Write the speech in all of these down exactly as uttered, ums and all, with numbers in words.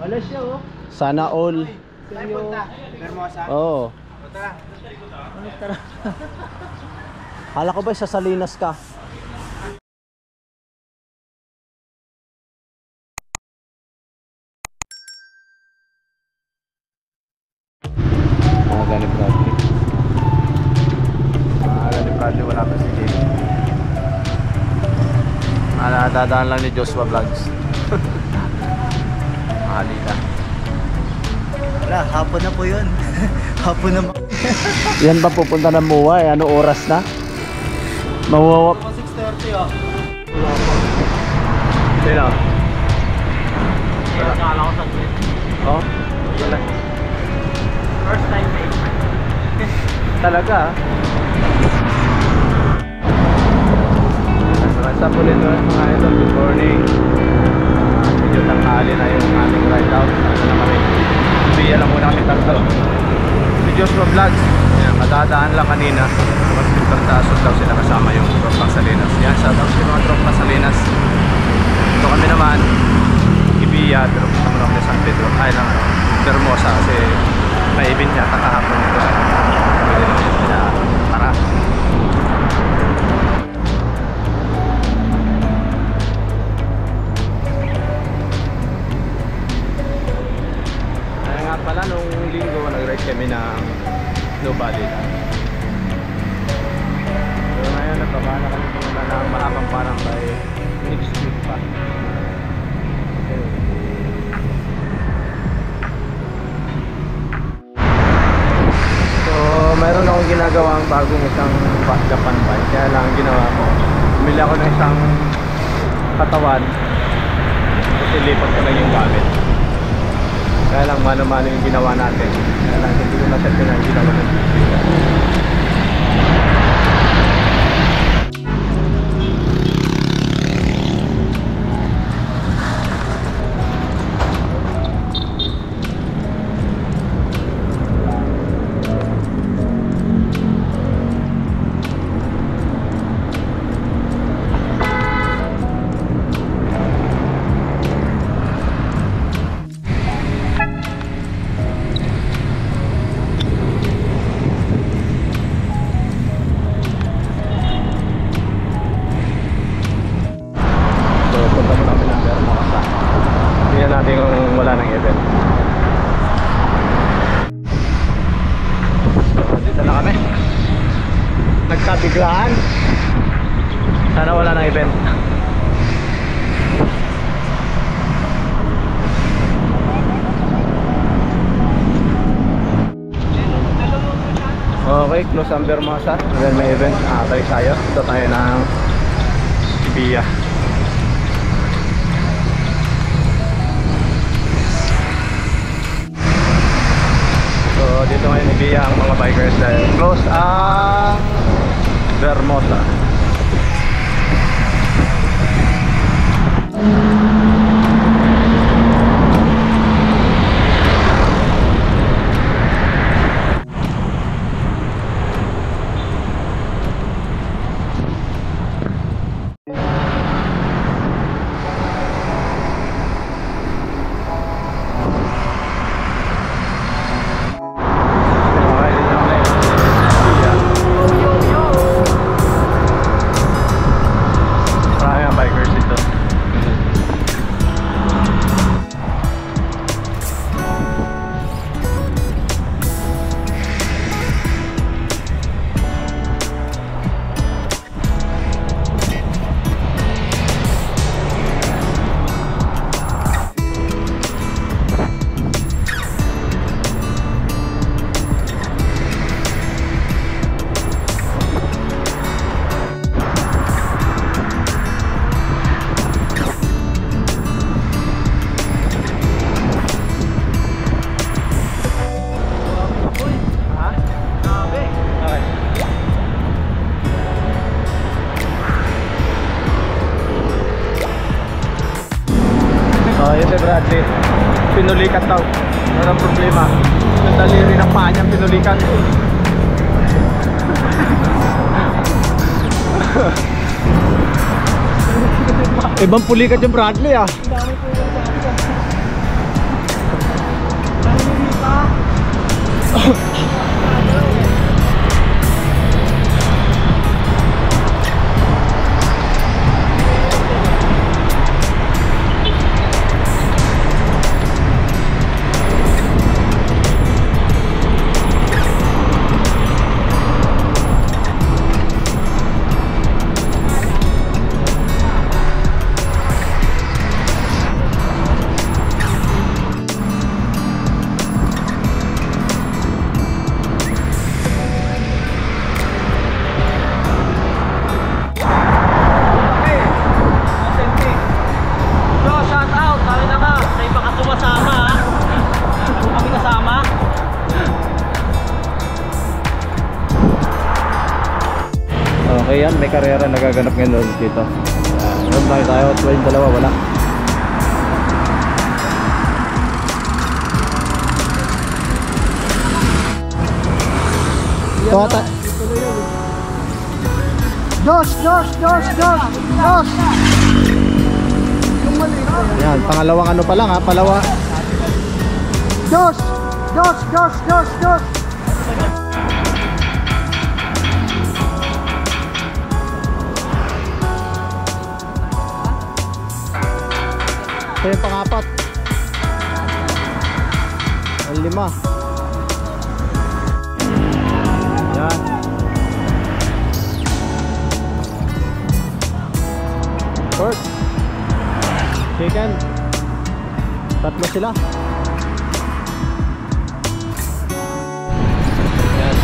Wala siya oh. Sana all. Saan punta? Hermosa? Oo. Tara. Ano tara? Hala ko ba sa Salinas ka? Mga ganit Bradley. Mga ganit Bradley, wala pa si Jay. Dadaan lang ni Joshua Vlogs. Mahalita. Wala, hapon na po yun. Hapon na. Yan ba pupunta ng M U A? Eh? Ano oras na? Mawawap. six thirty oh. Sino? Kaya nakala ko sa tweet. Oh? Wala. First time eh. Talaga ah. What's up ulit mga idol? Good morning. uh, Medyo tanghali na yung aming ride out. Ano na kami? Biya lang muna kami tatlo. Si Joshua Vlogs. Ayan, madadaan lang kanina. Magpagtasod daw sila kasama yung tropang Salinas. Yan, shout out sa mga tropang Salinas. Ito kami naman Ibiya, drop sa mga San Pedro. Ay lang ano, Hermosa kasi may event niya kakahapon nito. Kaya para pala nung linggo nag-ride kami ng Nobody na. So ngayon nagpapala kami muna ng mahabang parang by next week pa. Okay. So mayroon akong ginagawang bagong isang Japan bike. Kaya lang ginawa ko, bumili ako ng isang katawan kasi lipat ko lang yung gamit. Kaya lang mano-mano yung ginawa natin. Kaya lang hindi ko masyad ko na yung ginawa natin. Biglaan. Sana wala nang event. Okay, close ang Hermosa. Then may event. Ah, balik tayo. Ito tayo ng Ibiya. So dito ngayon Ibiya ang mga bikers dahil close ang Hermosa. Bradley, pinulikat daw. Walang problema. Yung daliri ng paa niya pinulikan. Ibang pulikat yung Bradley ah. Ayan, may karera nagaganap ngayon ulit dito. Meron tayo tayo, twelve dalawa, wala. Ito ata. Dos, dos, dos, dos, dos. Yan, pangalawang ano pa lang ha, palawa. Dos, dos, dos, dos, dos. Ito yung pangapat. Ang lima. Yan. Fourth. Second. Tatlo sila. Yan.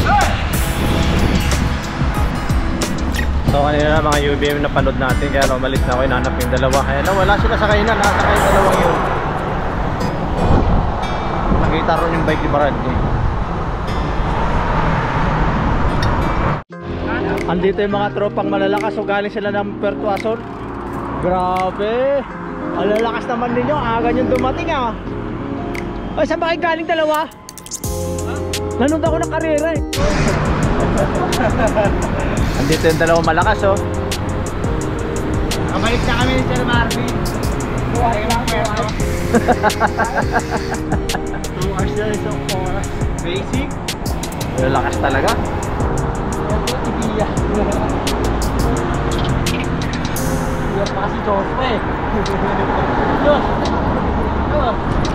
So kanina na mga U B M na panood natin, kaya umalis na ako, inanap yung dalawa. Kaya nawala sila sa kainan, nasa kain dalawang yun. Nakita ron yung bike ni Bradley. Andito yung mga tropang malalakas, so galing sila ng Puerto Azul. Grabe, ang lalakas naman ninyo, aga yung dumating ah. Ay, saan ba kayo galing dalawa? Nanood ako ng karera eh. Andito yung dalawang malakas oh. Kabalik na kami ni Sir Marvin. Buhay lang pero. two hours na isang oras. Basic. Lalakas talaga. Ibiya. Ibiya pa kasi Diyos pa eh. Diyos. Diyos.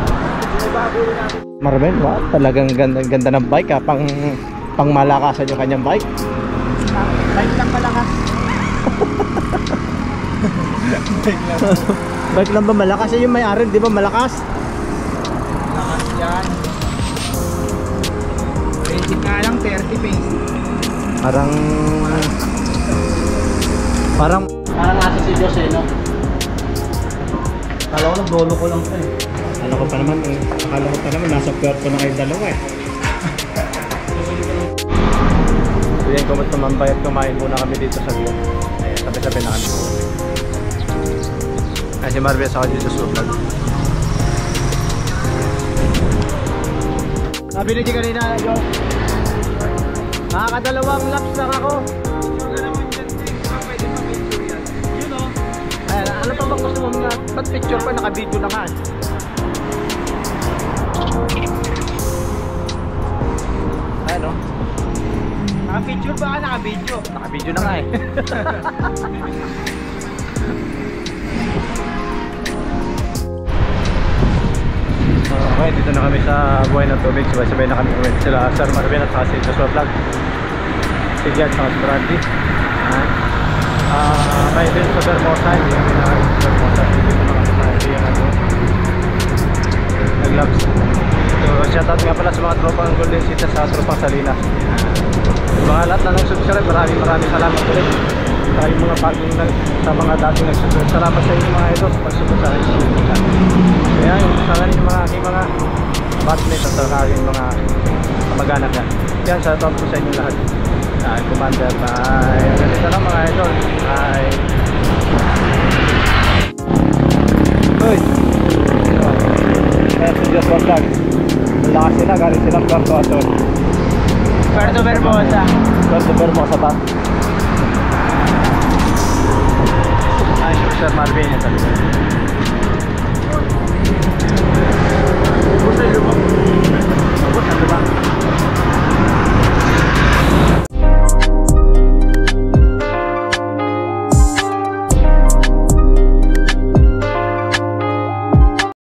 Marvin, wow, talagang ganda, ganda ng bike ha. Pang, pang malakasan yung kanyang bike. Bike lang malakas. Bike lang. Bike lang ba malakas? Yung may-ari, di ba malakas? Malakas yan. Basic nga lang, thirty pace. Parang... Parang... Parang nasa si Diyos eh, no? Kala ko nag-dolo ko lang ito eh. Akala ko pa naman, eh, akala ko pa naman nasa puerto na kayo dalawa eh. So yan, kung tumambay at kumain muna kami dito sa view. Ayan, sabi-sabi na kami. Ay, si Marvin sa dito sa vlog. Sabi na dyan kanina, yo, nakakadalawang laps lang ako. Yun o. Ayan, ano pa bang gusto mo nga? Ba't picture pa, naka-video na nga? Ayan o. Naka-picture ba ka? Naka-video? Naka-video na nga eh. Okay, dito na kami sa buhay ng tubig. Sabay-sabay na kami kami sila Sir Marvin at saka si Joshua Vlog. Si Jan at si Bradley. Ah, may din sa Bermosa. Hindi kami na sa Bermosa. Dito na kami sa area na ito. Nag-labs. So, shoutout nga pala sa mga tropang Golden City sa tropang Salinas. Yung mga lahat na nag-subscribe, maraming maraming salamat ulit. Sa yung mga bagong sa mga dating nag-subscribe. Salamat sa inyo mga ito sa pagsusunod sa akin. Kaya yung sa rin yung mga aking mga batmates at sa aking mga kamag-anak yan. Yan, shoutout po sa inyo lahat. Uh, Commander, bye. Ganito lang mga idol. Bye. Uy! Kaya si Joshua Vlog. Malakas sila, galing silang Puerto Azul. Puerto Bermosa. Puerto Bermosa ba? Ay, Sir Marvin yan sabi ko.